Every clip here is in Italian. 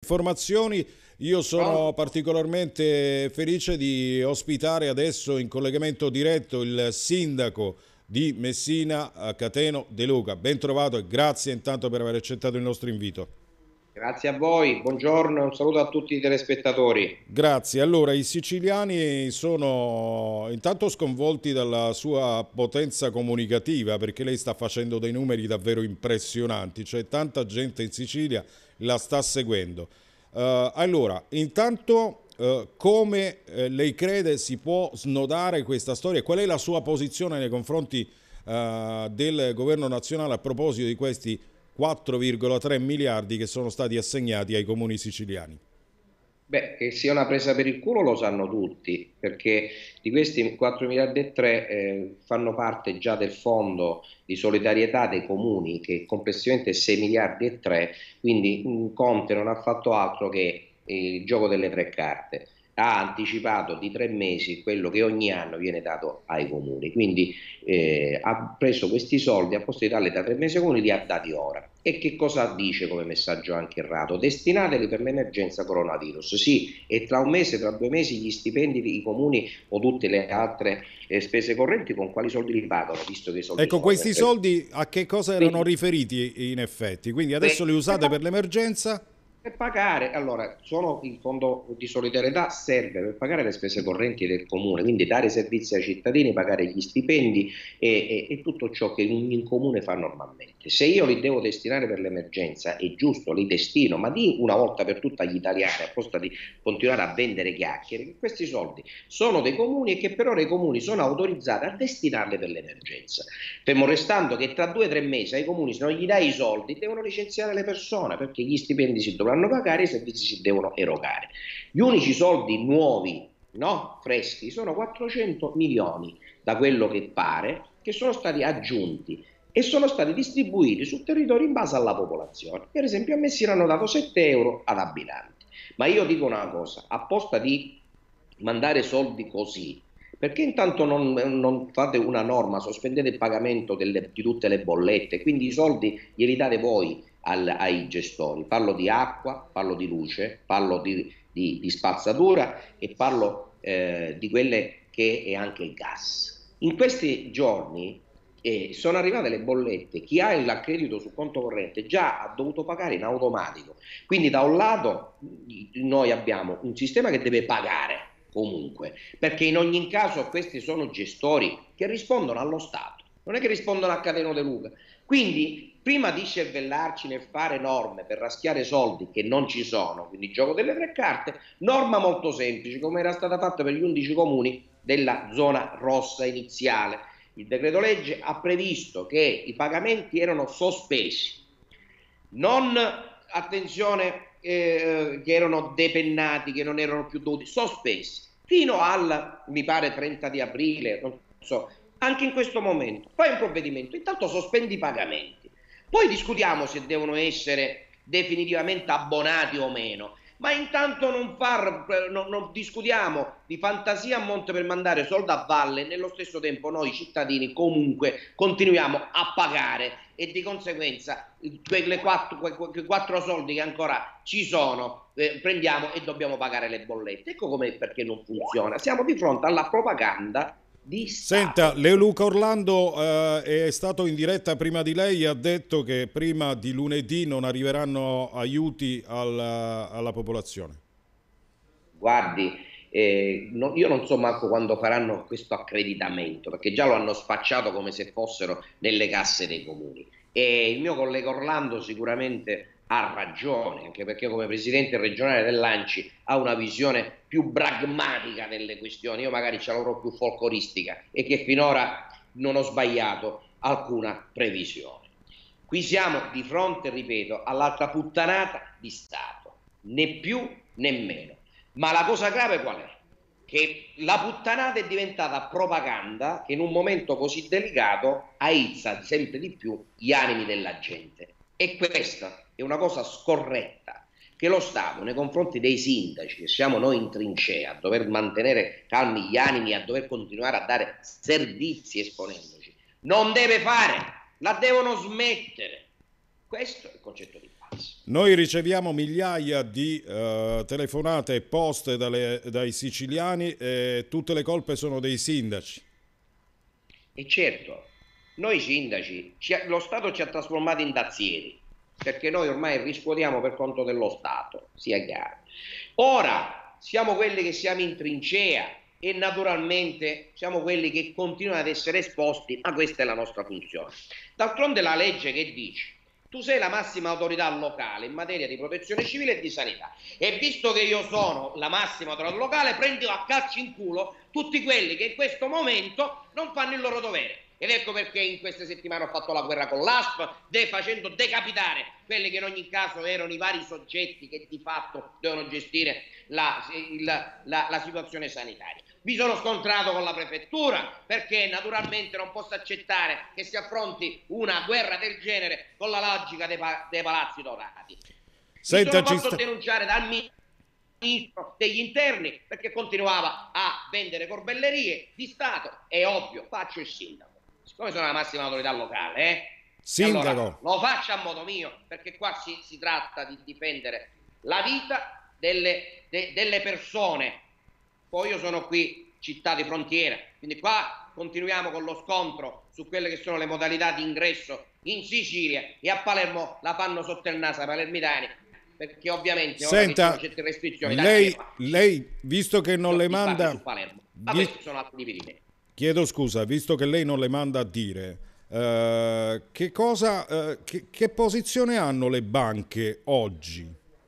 informazioni. Io sono particolarmente felice di ospitare adesso in collegamento diretto il sindaco di Messina, Cateno De Luca. Ben trovato e grazie intanto per aver accettato il nostro invito. Grazie a voi, buongiorno e un saluto a tutti i telespettatori. Grazie. Allora, i siciliani sono intanto sconvolti dalla sua potenza comunicativa, perché lei sta facendo dei numeri davvero impressionanti, cioè tanta gente in Sicilia la sta seguendo. Allora, intanto come lei crede si può snodare questa storia? Qual è la sua posizione nei confronti del governo nazionale a proposito di questi 4,3 miliardi che sono stati assegnati ai comuni siciliani? Beh, che sia una presa per il culo lo sanno tutti, perché di questi 4 miliardi e 3 fanno parte già del fondo di solidarietà dei comuni, che complessivamente è 6 miliardi e 3, quindi Conte non ha fatto altro che il gioco delle tre carte. Ha anticipato di 3 mesi quello che ogni anno viene dato ai comuni, quindi ha preso questi soldi, a posto di darli da 3 mesi ai comuni, li ha dati ora. E che cosa dice come messaggio anche errato? Destinateli per l'emergenza coronavirus, sì, e tra un mese, tra 2 mesi gli stipendi dei comuni o tutte le altre spese correnti con quali soldi li pagano, visto che i soldi Ecco, sono questi sempre. soldi a che cosa erano Quindi, riferiti in effetti? Quindi adesso li beh, usate per l'emergenza? per pagare, allora, il fondo di solidarietà serve per pagare le spese correnti del comune, quindi dare servizi ai cittadini, pagare gli stipendi e tutto ciò che ogni comune fa normalmente. Se io li devo destinare per l'emergenza, è giusto, li destino, ma di una volta per tutte agli italiani, a posto di continuare a vendere chiacchiere, che questi soldi sono dei comuni e che per ora i comuni sono autorizzati a destinarli per l'emergenza. Fermo restando che tra 2 o 3 mesi ai comuni, se non gli dai i soldi, devono licenziare le persone, perché gli stipendi si dovranno pagare, i servizi si devono erogare. Gli unici soldi nuovi, no, freschi, sono 400 milioni, da quello che pare, che sono stati aggiunti e sono stati distribuiti sul territorio in base alla popolazione. Per esempio a Messina hanno dato 7 euro ad abitanti. Ma io dico una cosa, a posta di mandare soldi così, perché intanto non fate una norma, sospendete il pagamento di tutte le bollette, quindi i soldi glieli date voi ai gestori. Parlo di acqua, parlo di luce, parlo di spazzatura e parlo di quelle che è anche il gas. In questi giorni sono arrivate le bollette, chi ha l'accredito sul conto corrente già ha dovuto pagare in automatico, quindi da un lato noi abbiamo un sistema che deve pagare comunque, perché in ogni caso questi sono gestori che rispondono allo Stato, non è che rispondono a Cateno De Luca. Quindi prima di cervellarci nel fare norme per raschiare soldi che non ci sono, quindi gioco delle tre carte, norma molto semplice come era stata fatta per gli 11 comuni della zona rossa iniziale. Il decreto legge ha previsto che i pagamenti erano sospesi, non, attenzione, che erano depennati, che non erano più dovuti, sospesi, fino al, mi pare, 30 di aprile, non so, anche in questo momento. Fai un provvedimento, intanto sospendi i pagamenti, poi discutiamo se devono essere definitivamente abbonati o meno. Ma intanto non discutiamo di fantasia a monte per mandare soldi a valle, nello stesso tempo noi cittadini comunque continuiamo a pagare e di conseguenza quei 4 soldi che ancora ci sono prendiamo e dobbiamo pagare le bollette. Ecco come perché non funziona. Siamo di fronte alla propaganda di Senta, Stato. Leoluca Orlando è stato in diretta prima di lei e ha detto che prima di lunedì non arriveranno aiuti alla popolazione. Guardi, io non so manco quando faranno questo accreditamento, perché già lo hanno spacciato come se fossero nelle casse dei comuni. E il mio collega Orlando sicuramente ha ragione, anche perché come presidente regionale dell'ANCI ha una visione più pragmatica delle questioni. Io magari ce l'avrò più folcloristica e che finora non ho sbagliato alcuna previsione. Qui siamo di fronte, ripeto, all'altra puttanata di Stato, né più né meno. Ma la cosa grave qual è? Che la puttanata è diventata propaganda che in un momento così delicato aizza sempre di più gli animi della gente. E questa è una cosa scorretta che lo Stato nei confronti dei sindaci, che siamo noi in trincea, a dover mantenere calmi gli animi, a dover continuare a dare servizi esponendoci, non deve fare, la devono smettere. Questo è il concetto di base. gratis. Noi riceviamo migliaia di telefonate e poste dai siciliani e tutte le colpe sono dei sindaci. E certo, noi sindaci, lo Stato ci ha trasformati in dazzieri, perché noi ormai riscuotiamo per conto dello Stato, sia chiaro. Ora siamo quelli che siamo in trincea e naturalmente siamo quelli che continuano ad essere esposti, ma questa è la nostra funzione. D'altronde la legge che dice? Tu sei la massima autorità locale in materia di protezione civile e di sanità, e visto che io sono la massima autorità locale, prendi a calci in culo tutti quelli che in questo momento non fanno il loro dovere. Ed ecco perché in queste settimane ho fatto la guerra con l'ASP, facendo decapitare quelli che in ogni caso erano i vari soggetti che di fatto devono gestire la situazione sanitaria. Mi sono scontrato con la prefettura perché naturalmente non posso accettare che si affronti una guerra del genere con la logica dei palazzi dorati. Senta, Mi sono fatto denunciare dal ministro degli interni perché continuava a vendere corbellerie di Stato. È ovvio, faccio il sindaco. Siccome sono la massima autorità locale, sindaco, allora lo faccio a modo mio, perché qua si tratta di difendere la vita delle persone. Poi io sono qui città di frontiera, quindi qua continuiamo con lo scontro su quelle che sono le modalità di ingresso in Sicilia, e a Palermo la fanno sotto il naso ai palermitani, perché ovviamente ora che ci sono certe restrizioni lei visto che non le manda su Palermo, ma questi sono altri tipi di me. Chiedo scusa, visto che lei non le manda a dire, che posizione hanno le banche oggi?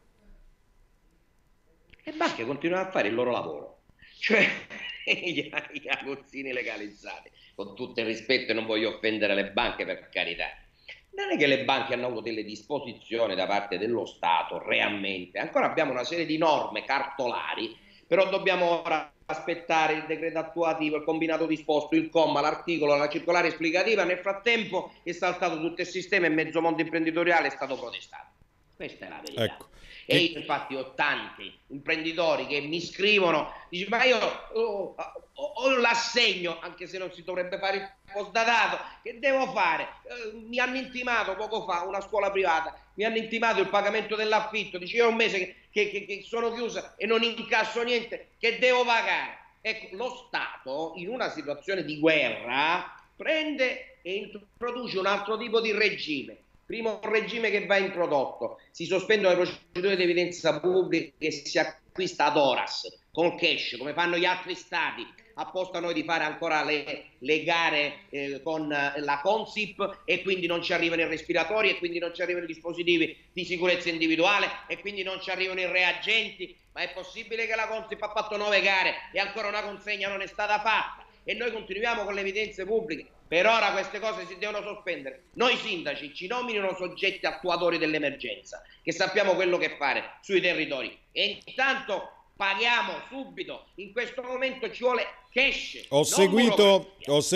Le banche continuano a fare il loro lavoro, cioè gli aguzzini legalizzati, con tutto il rispetto, e non voglio offendere le banche, per carità. Non è che le banche hanno avuto delle disposizioni da parte dello Stato realmente, ancora abbiamo una serie di norme cartolari, però dobbiamo ora aspettare il decreto attuativo, il combinato disposto, il comma, l'articolo, la circolare esplicativa. Nel frattempo è saltato tutto il sistema e mezzo mondo imprenditoriale è stato protestato. Questa è la verità. Ecco. E io infatti ho tanti imprenditori che mi scrivono, dice, ma io ho l'assegno, anche se non si dovrebbe fare il postdatato, che devo fare? Mi hanno intimato poco fa, una scuola privata, mi hanno intimato il pagamento dell'affitto, dice io ho un mese che sono chiusa e non incasso niente, che devo pagare. Ecco, lo Stato in una situazione di guerra prende e introduce un altro tipo di regime. Primo regime che va introdotto: si sospendono le procedure di evidenza pubblica e si acquista ad horas, col cash, come fanno gli altri stati. Apposta a noi di fare ancora le gare con la Consip, e quindi non ci arrivano i respiratori, e quindi non ci arrivano i dispositivi di sicurezza individuale, e quindi non ci arrivano i reagenti. Ma è possibile che la Consip ha fatto 9 gare e ancora una consegna non è stata fatta? E noi continuiamo con le evidenze pubbliche. Per ora queste cose si devono sospendere. Noi sindaci ci nominino soggetti attuatori dell'emergenza, che sappiamo quello che fare sui territori, e intanto paghiamo subito. In questo momento ci vuole cash. Ho seguito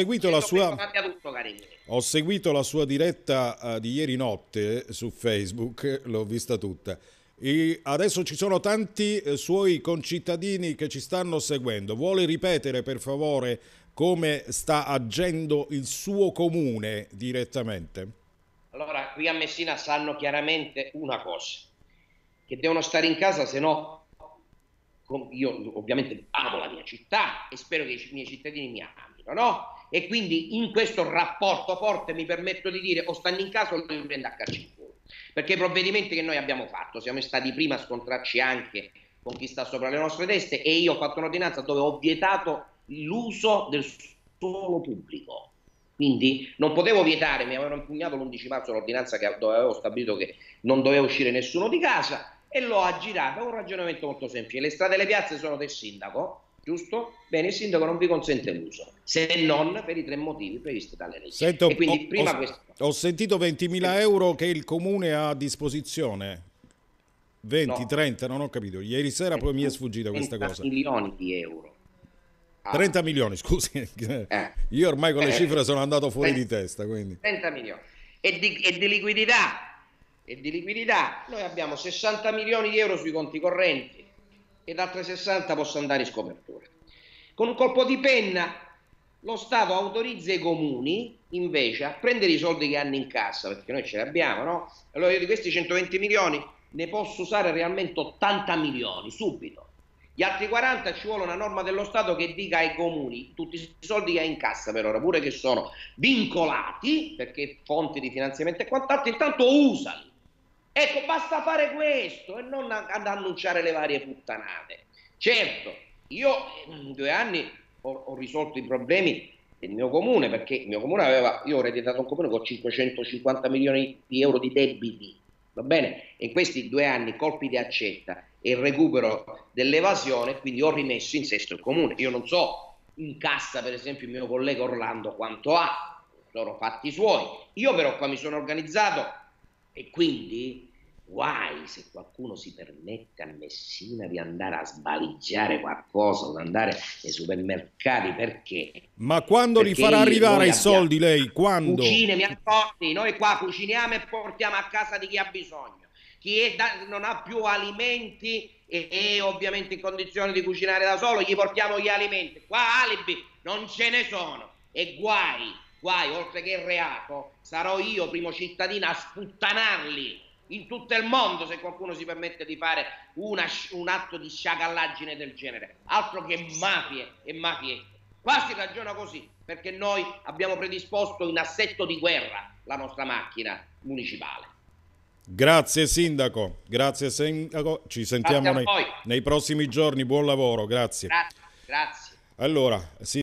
la sua diretta di ieri notte su Facebook, l'ho vista tutta. E adesso ci sono tanti suoi concittadini che ci stanno seguendo. Vuole ripetere per favore come sta agendo il suo comune direttamente? Allora, qui a Messina sanno chiaramente una cosa, che devono stare in casa, se no io ovviamente amo la mia città e spero che i miei cittadini mi amino, no? E quindi in questo rapporto forte mi permetto di dire: o stanno in casa o li prendo a calci in culo, perché i provvedimenti che noi abbiamo fatto, siamo stati prima a scontrarci anche con chi sta sopra le nostre teste, e io ho fatto un'ordinanza dove ho vietato l'uso del suolo pubblico. Quindi non potevo vietare, mi avevano impugnato l'11 marzo l'ordinanza dove avevo stabilito che non doveva uscire nessuno di casa, e l'ho aggirata. È un ragionamento molto semplice: le strade e le piazze sono del sindaco, giusto? Bene, il sindaco non vi consente l'uso, se non per i 3 motivi previsti dalle leggi. Sento, e quindi ho sentito 20.000 euro che il comune ha a disposizione. 20, no. 30, non ho capito. Ieri sera poi mi è sfuggita questa cosa. 30 milioni di euro. 30 milioni, scusi. Io ormai con le cifre sono andato fuori 30, di testa. Quindi. 30 milioni. E di liquidità. E di liquidità noi abbiamo 60 milioni di euro sui conti correnti, ed altre 60 possono andare in scopertura. Con un colpo di penna lo Stato autorizza i comuni invece a prendere i soldi che hanno in cassa, perché noi ce li abbiamo, no? Allora io di questi 120 milioni ne posso usare realmente 80 milioni subito. Gli altri 40 ci vuole una norma dello Stato che dica ai comuni tutti i soldi che hai in cassa per ora, pure che sono vincolati, perché fonti di finanziamento e quant'altro, intanto usali. Ecco, basta fare questo e non annunciare le varie puttanate. Certo, io in 2 anni ho risolto i problemi del mio comune, perché il mio comune aveva, io ho ereditato un comune con 550 milioni di euro di debiti, va bene? E in questi 2 anni colpi di accetta e il recupero dell'evasione, quindi ho rimesso in sesto il comune. Io non so in cassa, per esempio, il mio collega Orlando quanto ha, loro fatti suoi. Io però qua mi sono organizzato e quindi guai se qualcuno si permette a Messina di andare a sbaligliare qualcosa, o andare nei supermercati, perché? Ma quando li Perché farà arrivare noi i abbiamo soldi lei? Quando? cucine, mi accorti, noi qua cuciniamo e portiamo a casa di chi ha bisogno. Non ha più alimenti e ovviamente in condizione di cucinare da solo, gli portiamo gli alimenti. Qua alibi non ce ne sono. E guai, oltre che il reato, sarò io primo cittadino a sputtanarli in tutto il mondo se qualcuno si permette di fare un atto di sciacallaggine del genere. Altro che mafie e mafiette. Qua si ragiona così, perché noi abbiamo predisposto in assetto di guerra la nostra macchina municipale. Grazie Sindaco, ci sentiamo Grazie a voi. nei prossimi giorni, buon lavoro, grazie. Grazie. Allora,